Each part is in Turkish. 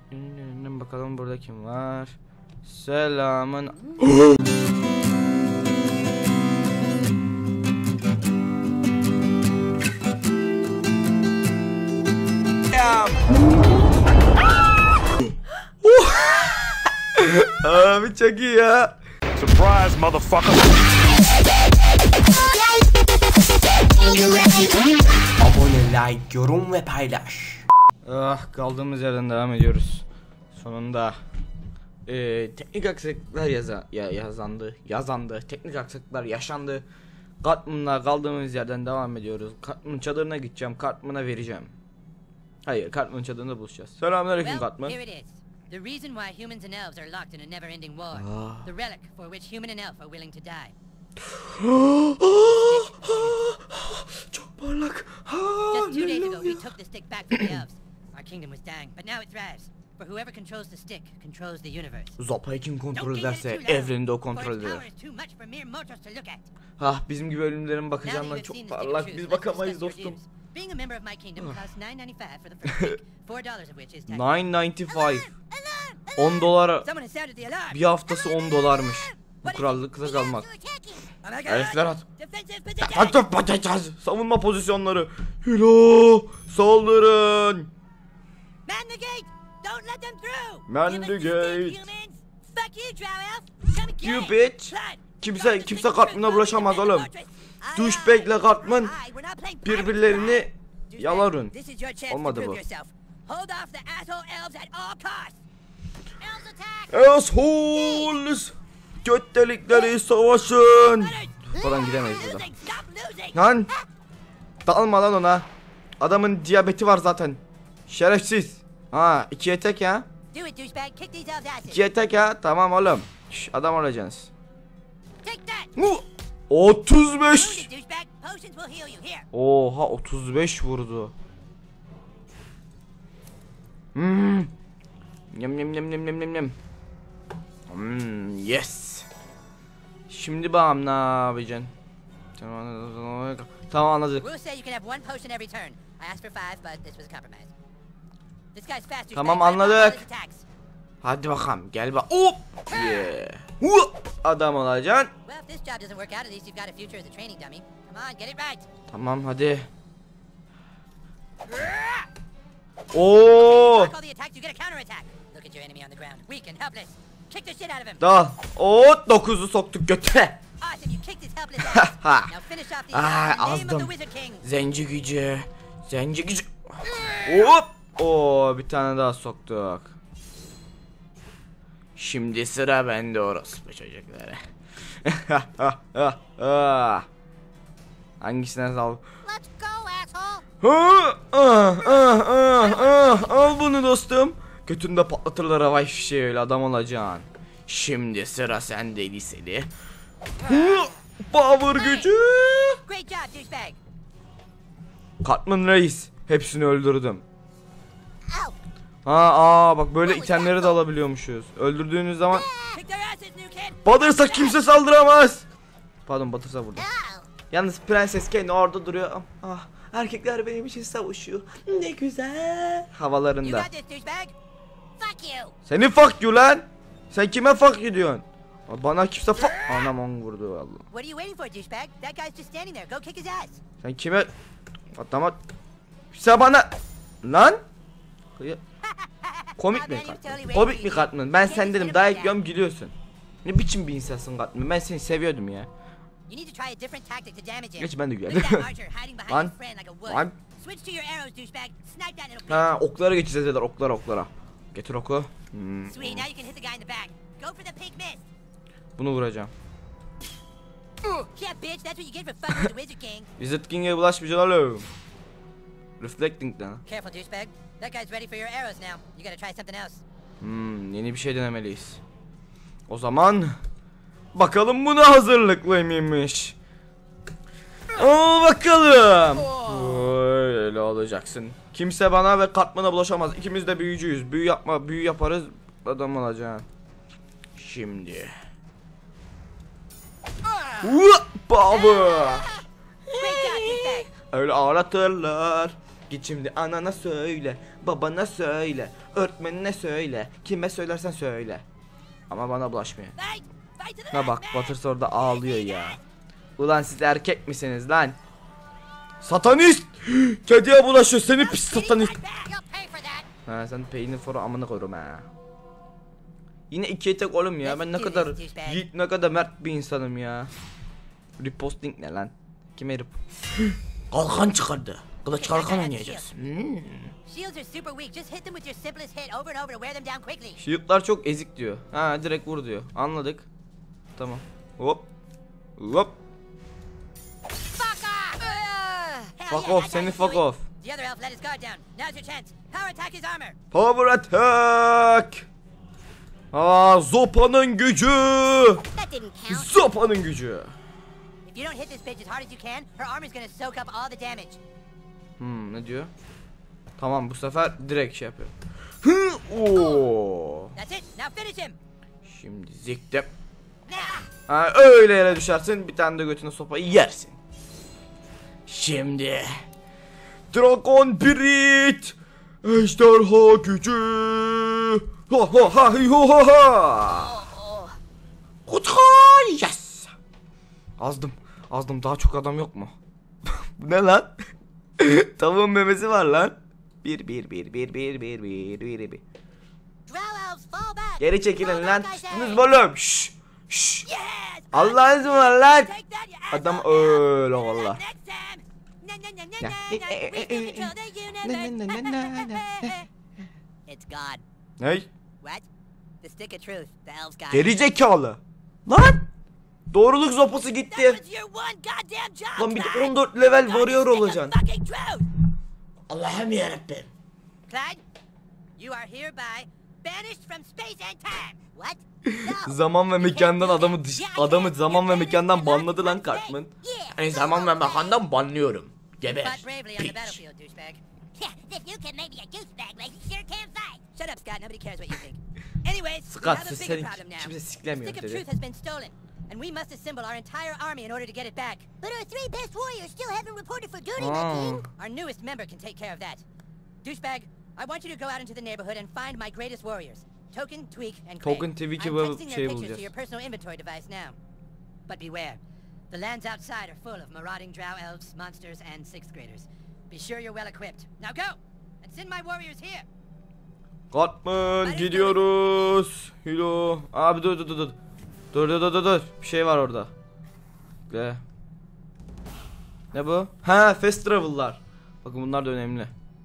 Bakalım burada kim var? Selamın. Abi çok iyi ya. Surprise motherfucker. Abone, like, yorum ve paylaş. Kaldığımız yerden devam ediyoruz. Sonunda teknik aksaklıklar yazandı. Teknik aksaklıklar yaşandı. Cartman'la kaldığımız yerden devam ediyoruz. Cartman çadırına gideceğim. Cartman'a vereceğim. Hayır, Cartman çadırında buluşacağız. Selamünaleyküm Cartman. Here it is. The reason why humans and elves are locked in a never-ending war. The relic for which human and elf are willing to die. Çok parlak. Just 2 days ago, we took the stick back from the elves. Our kingdom was dying, but now it thrives. For whoever controls the stick controls the universe. Zopa'yı kim kontrol Don't ederse get it too loud, evreni de o for kontrol its eder. power is too much for mere mortals to look at. Bizim gibi ölümlerin Now that bakacağından you've çok seen the stick of parlak. truth, Biz let's bakamayız discuss your dostum. dues. Being a member of my kingdom costs $9.95 for the first week, $4 of which is tax. 9.95. 10 dolar. Someone has sounded the alarm. Bir haftası 10 dolarmış. Bu krallıkta kalmak. Oh my God. Herifler at. Defensive position. Atı patates. Savunma pozisyonları. Hilo. Saldırın. Man the gate! Don't let them through! Man Give us the stick, gate. humans. Fuck you, Drow Elf! Come and You get it. bitch. Blood. Kimse Cartman'a bulaşamaz oğlum. Douchebag'le Cartman birbirlerini yaların. Olmadı bu. Hold off the asshole elves at all costs. Elves attack! Assholes. Göt delikleri savaşın. Falan gidemeyiz burada. Stop losing! Lan. Dalma lan ona. Adamın diyabeti var zaten. Şerefsiz. İkiye tek ya. Do it, douchebag. Kick these elves' asses. İkiye tek ya. Tamam oğlum. Adam olacaksınız. Take that! 35. Move it, douchebag. Potions will heal you. Here. Oha 35 vurdu. Yem. Yes. Şimdi bağım ne yapacaksın? Tamam anladık. We'll say you can have one potion every turn. I asked for 5, but this was a compromise. This guy's fast. Tamam, douchebag. Fight off all anladık. his attacks. Hadi bakalım gel bak. Hop. Yeah. Adam olacaksın. Well, if this job doesn't work out, at least you've got a future as a training dummy. Come on, get it right. Tamam hadi. Oo. Block all the attacks, you get a counterattack. Look at your enemy on the ground, weak and helpless. Kick the shit out of him. Dal. 9'u soktuk götüne. Awesome, you kicked his helpless ass. Now finish off these Ah, in the name of the azdım. Wizard King. Zenci gücü. Hop. Bir tane daha soktuk. Şimdi sıra bende orospu çocukları. Hangisine sal? Let's go, asshole. Al bunu dostum. Götünde patlatırlar havai fişeği, öyle adam olacaksın. Şimdi sıra sende liseli. Power gücü. Great job, douchebag. Cartman reis. Hepsini öldürdüm. Ow. Bak böyle itemleri de alabiliyormuşuz. Öldürdüğünüz zaman Kick their asses, new kid. batırsa kimse saldıramaz. Pardon, batırsa burada. Yalnız Prenses Kane orada duruyor. Erkekler benim için savaşıyor. Ne güzel. You Havalarında. got this, douchebag. Fuck you. Senin fuck you lan. Sen kime fuck you diyorsun? Bana kimse fuck. Anam onu vurdu vallahi. What are you waiting for, douchebag? That guy's just standing there. Go kick his ass. Sen kime? Adama. Sen bana. Lan. Komik mi Cartman? Komik mi Cartman? Ben sen dedim dayak yiyorum gülüyorsun. Ne biçim bir insansın Cartman? Ben seni seviyordum ya. You need to try a different tactic to damage him. Geç ben de Look gülerim. at that archer hiding behind Lan. his friend like a wood. Lan. Switch to your arrows, douchebag. Snipe that little bitch. Oklara geçeceğiz beyler, oklara. Getir oku. Sweet, now you can hit the guy in the back. Go for the pink mist. Bunu vuracağım. Yeah, bitch, that's what you get for fucking with the Wizard King. Wizard King'e bulaşmayacaksın oğlum. Reflecting lan. Careful, douchebag. That guy's ready for your arrows now. You gotta try something else. Yeni bir şey denemeliyiz. O zaman bakalım buna hazırlıklı mıymış? Bakalım. Öyle olacaksın. Kimse bana ve Cartman'a bulaşamaz. İkimiz de büyücüyüz. Büyü yaparız. Adam olacaksın. Şimdi. Power. Great job, douchebag. Öyle ağlatırlar. Git şimdi anana söyle, babana söyle, öğretmenine söyle, kime söylersen söyle. Ama bana bulaşmıyor. Fight! Fight to the Ha bak, last man! Butters orada ağlıyor ya. Ulan siz erkek misiniz lan? Satanist! Kediye bulaşıyor seni pis satanist. You'll pay for that! Ha sen peynir foru amına koyrum ha. Yine ikiye tek oğlum ya. Ben ne kadar yiğit, ne kadar mert bir insanım ya. Reposting ne lan? Kime kalkan çıkardı. Kılıç kalkan oynayacağız. Shields are super weak. Just hit them with your simplest hit over and over to wear them down quickly. Shield'lar çok ezik diyor. Ha direkt vur diyor. Anladık. Tamam. Hop. Hop. Fuck off! Fuck off, seni fuck off. The other elf let his guard down. Now's your chance. Power attack his armor. Power attack. Aa, Zopa'nın gücü. That didn't count. Zopa'nın gücü. If you don't hit this bitch as hard as you can, her armor's gonna soak up all the damage. Ne diyor? Tamam bu sefer direkt şey yapıyor. Oo. That's it. Now finish him. Şimdi ziktim. Nah. Ha, öyle yere düşersin, bir tane de götüne sopayı yersin. Şimdi Dragon Breath ejderha gücü. Ha ha ha ha ha. Kutay yes. Azdım daha çok adam yok mu? Bu ne lan? Tavuğun memesi var lan. Bir. Drow elves fall back. Geri çekilin Fall lan. back, I say. Siziniz oğlum. Şşş. Şşş. Yes. Allah'ınız mı var lan? Take that, you Adam asshole. öyle Now, valla. next time. Na, na, na, na, Ya. na, na. We still control the universe. It's God. Ney? What? The stick of truth. The elves got it. Geri zekalı. Lan. Doğruluk sopası That gitti. was your one goddamn job. Lan bir de Clyde. 14 level God, warrior the stick of olacaksın. fucking truth. Allah'ım yarabbim. Clyde, you are hereby banished from space and time. What? No. Zaman ve mekandan adamı Yeah, I adamı can. zaman ve You're mekandan banished banladı lan from space. Cartman. Yeah. Hani zaman ve mekandan banlıyorum. You Geber. fought bravely on the Piç. battlefield, douchebag. Yeah, if you can make me a douchebag, like you sure can fight. Shut up, Scott. Nobody cares what you think. Anyways, we Scott, have a sen bigger problem now. kimse The siklemiyor stick of dedi. truth has been stolen, and we must assemble our entire army in order to get it back. But our three best warriors still haven't reported for duty, my king. Our newest member can take care of that. Douchebag, I want you to go out into the neighborhood and find my greatest warriors. Token, Tweak, and Craig. Token, Tweak I'm ve texting şey their pictures bulacağız. to your personal inventory device now. But beware. The lands outside are full of marauding drow elves, monsters, and sixth graders. Be sure you're well equipped. Now go! And send my warriors here! Cartman gidiyoruz. Hello. Abi dur. Dur. Bir şey var orada. Ne bu? Ha, fast travel'lar. Bakın bunlar da önemli.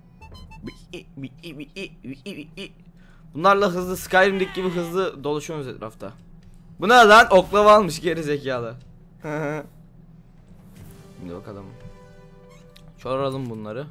Bunlarla hızlı Skyrim'deki gibi hızlı dolaşıyoruz etrafta. Bu ne lan? Oklava almış geri zekalı. Şimdi bakalım. Çağıralım bunları.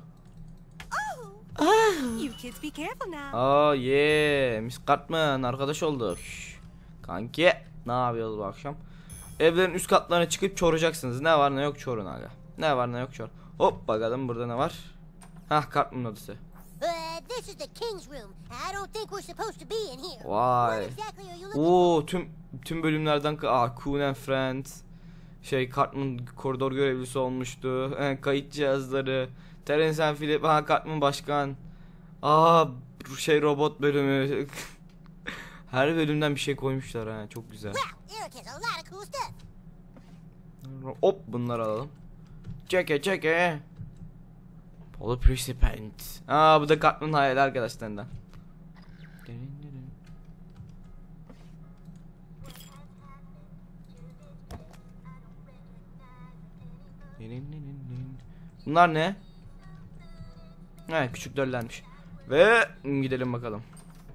You kids be careful now. Aa Miss Cartman arkadaş olduk. Kanki ne yapıyoruz bu akşam? Evlerin üst katlarına çıkıp çoracaksınız. Ne var ne yok çorun aga. Ne var ne yok çor. Hop bakalım burada ne var? Hah Cartman odası. This is the king's room. I don't think we're supposed to be in here. Vay. What exactly are you looking Oo tüm bölümlerden Coon and Friends. Cartman koridor görevlisi olmuştu. Kayıt cihazları. Terence and Philip. Cartman başkan. Robot bölümü. Her bölümden bir şey koymuşlar ha. Çok güzel. Well, Eric has a lot of cool stuff. Hop bunları alalım. Çeke. Polo Participant. Bu da Cartman hayali arkadaşlarından. Bunlar ne? Küçük döllenmiş. Ve gidelim bakalım.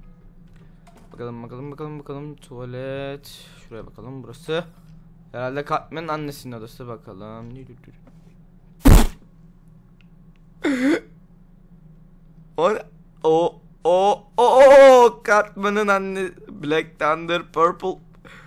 Bakalım. Tuvalet. Şuraya bakalım. Burası herhalde Cartman'ın annesinin odası. Bakalım. Cartman'ın anne. Black Thunder Purple.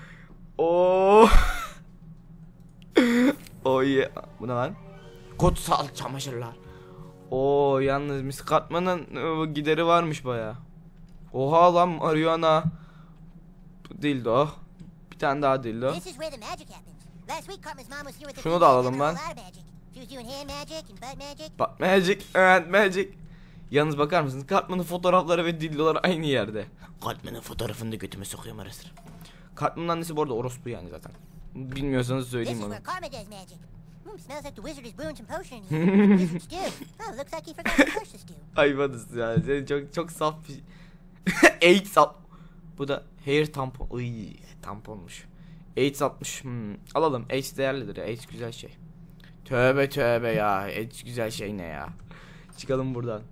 Yeah. Bu ne lan? Kutsal çamaşırlar. Yalnız Miss Cartman'ın gideri varmış baya. Oha lan Mariana. Dildo. Bir tane daha dildo. This is where the magic happens. Last week, Cartman's mom was here with the Şunu king da and alalım learned a ben. lot of magic. If She was doing hand magic and butt magic. Bak magic and magic. Yalnız bakar mısınız? Cartman'ın fotoğrafları ve dildolar aynı yerde. Cartman'ın fotoğrafını da götüme sokuyorum ara sıra. Cartman'ın annesi bu arada orospu yani zaten. Bilmiyorsanız This söyleyeyim is onu. where Karma does magic. Smells like the wizard is brewing some potion in here. Wizard's do. Oh, looks like he forgot the curses do. Hayvanız ya. Sen çok saf bir AIDS al. Bu da hair tampon. Iy, tamponmuş. AIDS 60. Alalım. AIDS değerlidir ya. AIDS güzel şey. Tövbe tövbe ya. AIDS güzel şey ne ya. Çıkalım buradan.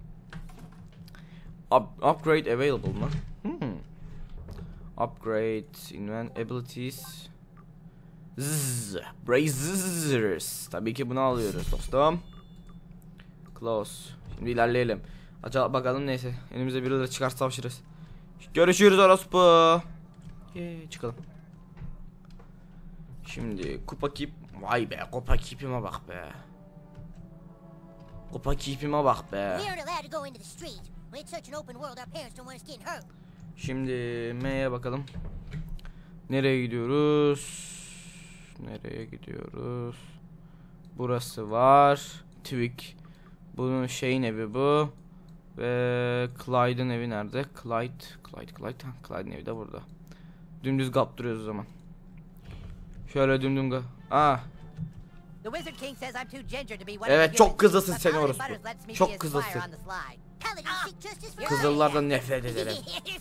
Upgrade available mı? Upgrade invent abilities. Brazers. Tabii ki bunu alıyoruz dostum. Close. Şimdi ilerleyelim. Acaba bakalım neyse. Önümüze birileri çıkarsa savaşırız. Görüşürüz orospu. Çıkalım. Şimdi kupa keep. Vay be, kupa keep'ime bak be. Kupa keep'ime bak be. We aren't allowed to go into the street. When it's such an open world, our parents don't want us getting hurt. Şimdi M'ye bakalım. Nereye gidiyoruz? Nereye gidiyoruz? Burası var. Twig. Bunun şeyin evi bu. Ve Clyde'ın evi nerede? Clyde'ın evi de burada. Dümdüz kaptırıyoruz o zaman. Şöyle dümdüm The Wizard King says I'm too ginger to be one Evet, of the çok humans, kızılsın but seni Paladin orospu. Butters lets me Çok be his kızılsın. squire on the sly. Paladin seek justice for Kızıllardan nefret ederim.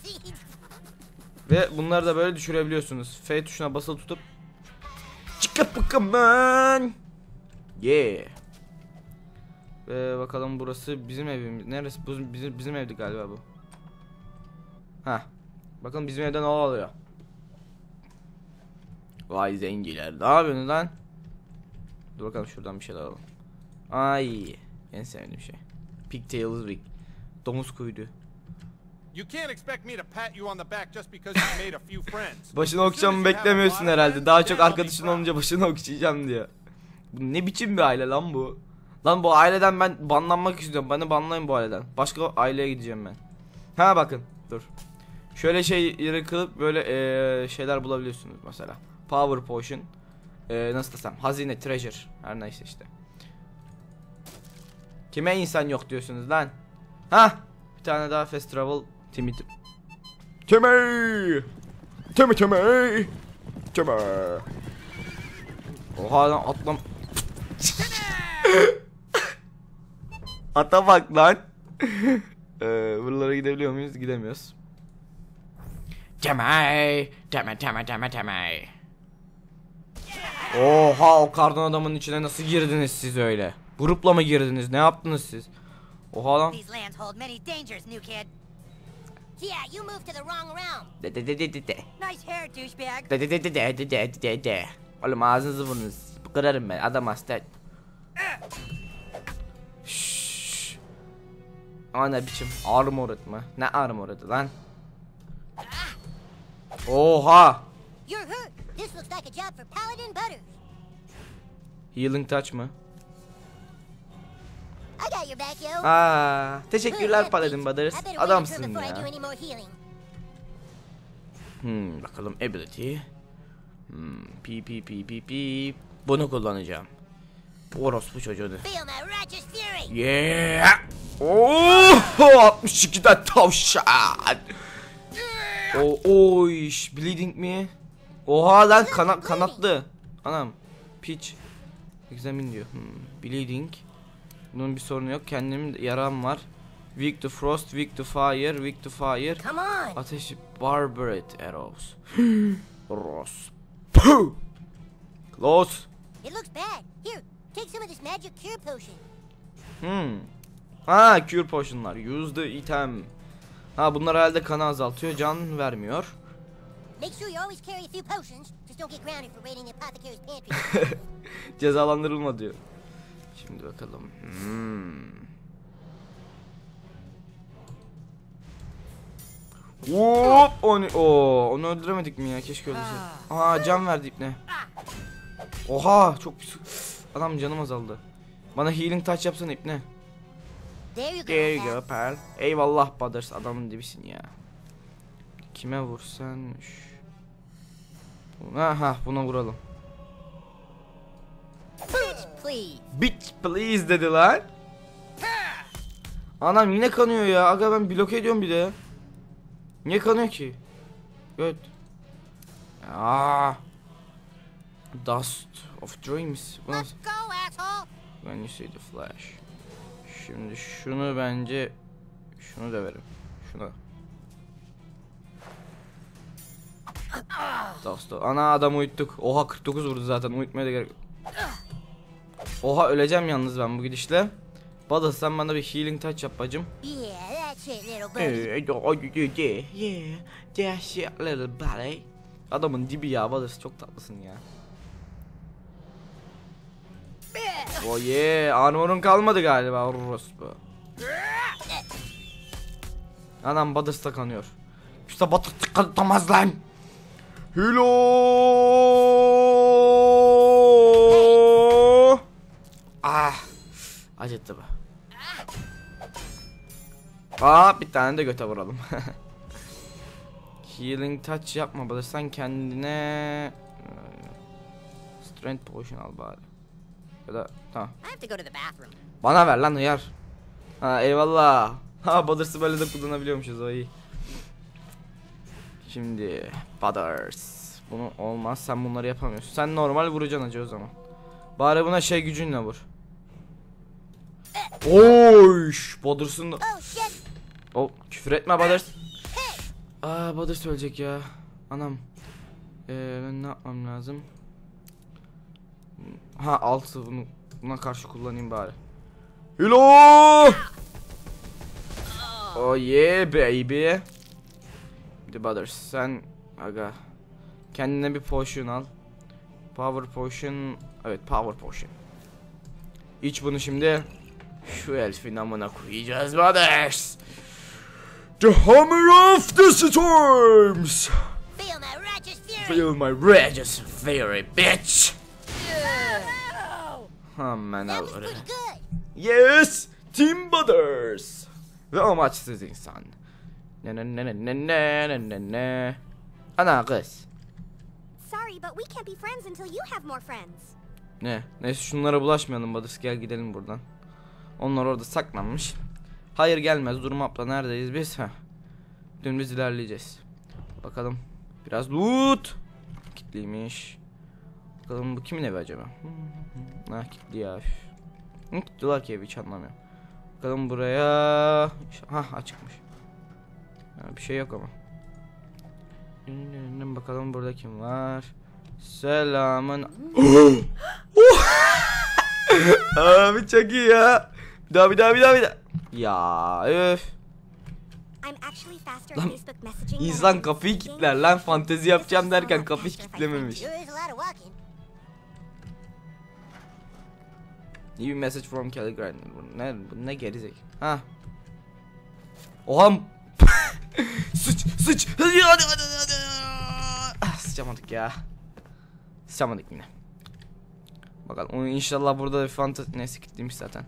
Ve bunları da böyle düşürebiliyorsunuz. F tuşuna basılı tutup çıkıp bakımın. Ve bakalım burası bizim evimiz. Neresi? Bu bizim evdi galiba bu. Bakın bizim evde ne oluyor? Vay zenciler. Ne yapıyorsunuz lan? Dur bakalım şuradan bir şeyler alalım. Ay, en sevdiğim şey. Pigtails wig. Domuz kuydu. You can't expect me to pat you on the back just because you made a few friends. Başını okşamamı beklemiyorsun herhalde. Daha çok arkadaşın olunca başını okşayacağım diyor. Bu ne biçim bir aile lan bu? Lan bu aileden ben banlanmak istiyorum. Beni banlayın bu aileden. Başka aileye gideceğim ben. Bakın. Dur. Şöyle şeyleri kılıp böyle şeyler bulabiliyorsunuz mesela. Power potion. Nasıl desem? Hazine, treasure. Her neyse işte. Kime insan yok diyorsunuz lan? Bir tane daha fast travel. Timmy. Oha lan atlam. Ata bak lan. Buralara gidebiliyor muyuz? Gidemiyoruz. Temay. Oha, o kardan adamın içine nasıl girdiniz siz öyle? Grupla mı girdiniz? Ne yaptınız siz? Oha lan. These lands hold many dangers, new kid. Yeah, you moved to the wrong realm. Nice hair, douchebag. Oğlum ağzınızı vurunuz. Kırarım ben. Adam hasta. Ama ne biçim armored mı? Ne armored lan? Oha! You're hurt. This looks like a job for Paladin Butters. Healing touch mı? I got your back, yo. Teşekkürler Paladin Butters. I better wait Adamsın before I do ya. any more healing. Bakalım ability. Bunu kullanacağım. Orospu çocuğu. Feel my righteous fury. Yeah. Oh, 62'den tavşan. Oy, bleeding mi? Oha lan kanatlı. Anam. Pitch. Examine diyor. Bleeding. Bunun bir sorunu yok. Kendim yaram var. Weak to frost, weak to fire, weak to fire. Come on. Ateş, barbaric arrows. Ross. Close. It looks bad. Here, take some of this magic cure potion. Cure potionlar. Use the item. Bunlar herhalde kanı azaltıyor, can vermiyor. Make sure you always carry a few potions. Just don't get grounded for raiding the apothecary's pantry. Cezalandırılma diyor. Şimdi bakalım. Onu öldüremedik mi ya? Keşke öldürseydik. Can verdi ipne. Oha, çok pis. Adam canım azaldı. Bana healing touch yapsana ipne. There you go, pal. Eyvallah Butters, adamın dibisin ya. Kime vursan? Buna vuralım. please. Bitch please dedi lan. Anam yine kanıyor ya. Aga ben bloke ediyorum bir de. Niye kanıyor ki? Göt. Dust of Dreams. Bu Let's nasıl? go, asshole. When you see the flash. Şimdi şunu bence şunu da verim. Şuna. Dust. Ana adamı uyuttuk. Oha 49 vurdu zaten. Uyutmaya da gerek yok. Oha öleceğim yalnız ben bu gidişle. Bada sen bana bir healing touch yap bacım. Yeah, that's it, little buddy. Yeah, that's it little buddy. Adamın dibi ya Badas, çok tatlısın ya. Oh yeah, armor'un kalmadı galiba orospu. Anam Badas da kanıyor. İşte Badas tıkantamaz lan. Hello. Acıttı bu. Bir tane de göte vuralım. Healing touch yapma Badas, sen kendine strength potion al bari. Ya da tamam. I have to go to the bathroom. Bana ver lan hıyar. Eyvallah. Badars'ı böyle de kullanabiliyormuşuz, o iyi. Şimdi Badars. Bunu olmaz, sen bunları yapamıyorsun. Sen normal vuracaksın acı o zaman. Bari buna şey gücünle vur. Oyş, Badars'ın da... Oh shit. Oh, küfür etme Badars. Badars ölecek ya. Anam. Ben ne yapmam lazım? Altı buna karşı kullanayım bari. Hello. Oh yeah baby. The Badars, sen aga kendine bir potion al. Power potion. Evet, power potion. İç bunu şimdi. Şu elfin amına koyacağız Badars. The hammer of the storms. Feel my righteous fury. Feel my righteous fury, bitch. Aman That was Allah'ım. pretty good. Yes, Team Badars. Ve amaçsız insan. Ne. Ana kız. Sorry, but we can't be friends until you have more friends. Neyse şunlara bulaşmayalım Badars, gel gidelim buradan. Onlar orada saklanmış. Hayır gelmez, Durum abla neredeyiz biz? Dümdüz ilerleyeceğiz. Bakalım biraz loot. Kitliymiş. Bakalım bu kimin evi acaba? Kilitli ya. Kilitliler ki evi, hiç anlamıyorum. Bakalım buraya. Açıkmış. Bir şey yok ama. Bakalım burada kim var? Selamın. Abi çok iyi ya. Bir daha. Ya öf. I'm actually faster Lan, at Facebook messaging. İnsan kafayı kilitler lan, fantezi yapacağım derken kafayı kilitlememiş. Sure is a lot of walking. New message from Kelly Grindr. Bu ne gerizek. Oha. Sıç. Hadi. Sıçamadık ya. Sıçamadık yine. Bakalım inşallah burada bir fantezi, neyse kilitliymiş zaten.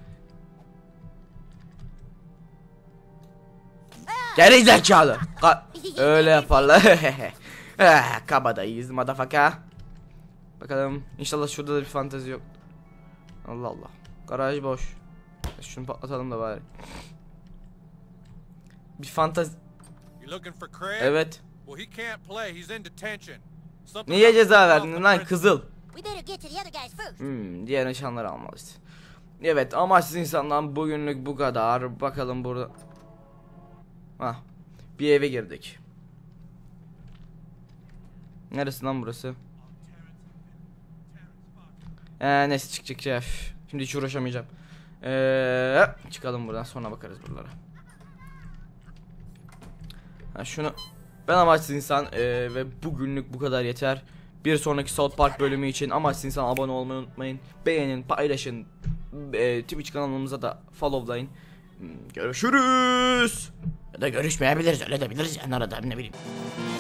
Gerizekalı. Öyle yaparlar. Kabadayız motherfucker. Bakalım inşallah şurada da bir fantezi yok. Allah Allah. Garaj boş. Şunu patlatalım da bari. Bir fantezi. You looking for Craig? Evet. Well, he can't play. He's in detention. Niye ceza verdin lan kızıl? We better get to the other guys first. Diğer nişanları almalıyız. Evet, amaçsız insandan bugünlük bu kadar. Bakalım burada. Bir eve girdik. Neresi lan burası? Neyse çık şef. Şimdi hiç uğraşamayacağım. Çıkalım buradan, sonra bakarız buralara. Şunu ben amaçsız insan ve bugünlük bu kadar yeter. Bir sonraki South Park bölümü için amaçsız insan abone olmayı unutmayın. Beğenin, paylaşın. Twitch kanalımıza da followlayın. Görüşürüz. Ya da görüşmeyebiliriz, öyle de biliriz yani arada, ne bileyim.